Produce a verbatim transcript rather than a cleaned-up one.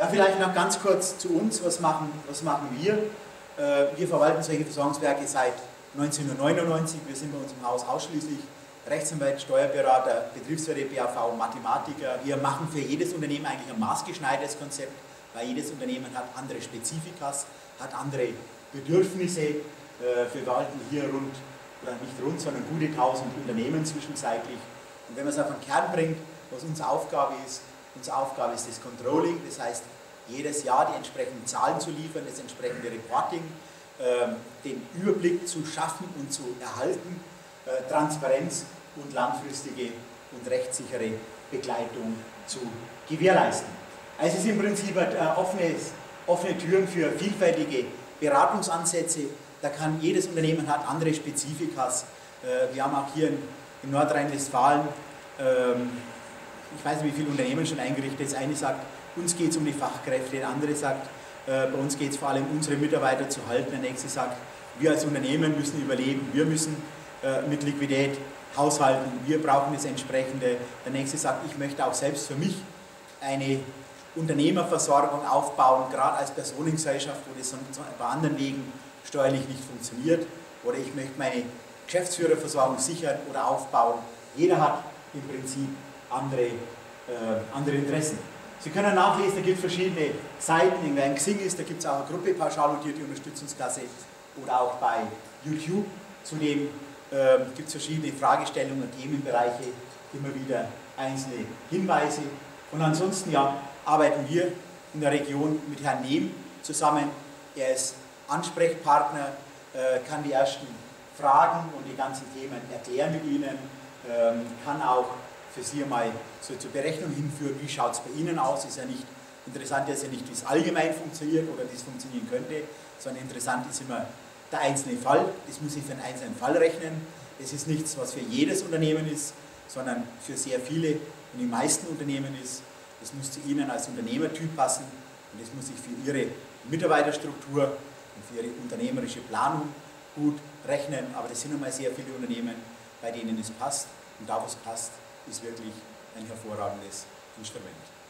Ja, vielleicht noch ganz kurz zu uns, was machen, was machen wir? Äh, wir verwalten solche Versorgungswerke seit neunzehnhundertneunundneunzig, wir sind bei uns im Haus ausschließlich Rechtsanwalt, Steuerberater, Betriebswirte, B A V, Mathematiker. Wir machen für jedes Unternehmen eigentlich ein maßgeschneidertes Konzept, weil jedes Unternehmen hat andere Spezifikas, hat andere Bedürfnisse. Äh, wir verwalten hier rund, oder nicht rund, sondern gute tausend Unternehmen zwischenzeitlich. Und wenn man es auf den Kern bringt, was unsere Aufgabe ist, unsere Aufgabe ist das Controlling, das heißt, jedes Jahr die entsprechenden Zahlen zu liefern, das entsprechende Reporting, äh, den Überblick zu schaffen und zu erhalten, äh, Transparenz und langfristige und rechtssichere Begleitung zu gewährleisten. Also es ist im Prinzip äh, offenes, offene Türen für vielfältige Beratungsansätze. Da kann jedes Unternehmen hat andere Spezifikas. Äh, wir haben auch hier in, in Nordrhein-Westfalen, ähm, ich weiß nicht, wie viele Unternehmen schon eingerichtet. Das eine sagt, uns geht es um die Fachkräfte, der andere sagt, äh, bei uns geht es vor allem, unsere Mitarbeiter zu halten. Der nächste sagt, wir als Unternehmen müssen überleben, wir müssen äh, mit Liquidität haushalten, wir brauchen das Entsprechende. Der nächste sagt, ich möchte auch selbst für mich eine Unternehmerversorgung aufbauen, gerade als Personengesellschaft, wo das bei anderen Wegen steuerlich nicht funktioniert. Oder ich möchte meine Geschäftsführerversorgung sichern oder aufbauen. Jeder hat im Prinzip andere, äh, andere Interessen. Sie können nachlesen, da gibt es verschiedene Seiten, in der Xing ist, da gibt es auch eine Gruppe pauschalnotierte Unterstützungskasse oder auch bei YouTube. Zudem äh, gibt es verschiedene Fragestellungen und Themenbereiche, immer wieder einzelne Hinweise. Und ansonsten ja, arbeiten wir in der Region mit Herrn Nehm zusammen. Er ist Ansprechpartner, äh, kann die ersten Fragen und die ganzen Themen erklären mit Ihnen, ähm, kann auch für Sie mal so zur Berechnung hinführen, wie schaut es bei Ihnen aus. Ist ja nicht interessant, ist ja nicht, wie es allgemein funktioniert oder wie es funktionieren könnte, sondern interessant ist immer der einzelne Fall. Das muss ich für einen einzelnen Fall rechnen. Das ist nichts, was für jedes Unternehmen ist, sondern für sehr viele und die meisten Unternehmen ist. Das muss zu Ihnen als Unternehmertyp passen und das muss sich für Ihre Mitarbeiterstruktur und für Ihre unternehmerische Planung gut rechnen. Aber das sind nun mal sehr viele Unternehmen, bei denen es passt. Und da, wo es passt, ist wirklich ein hervorragendes Instrument.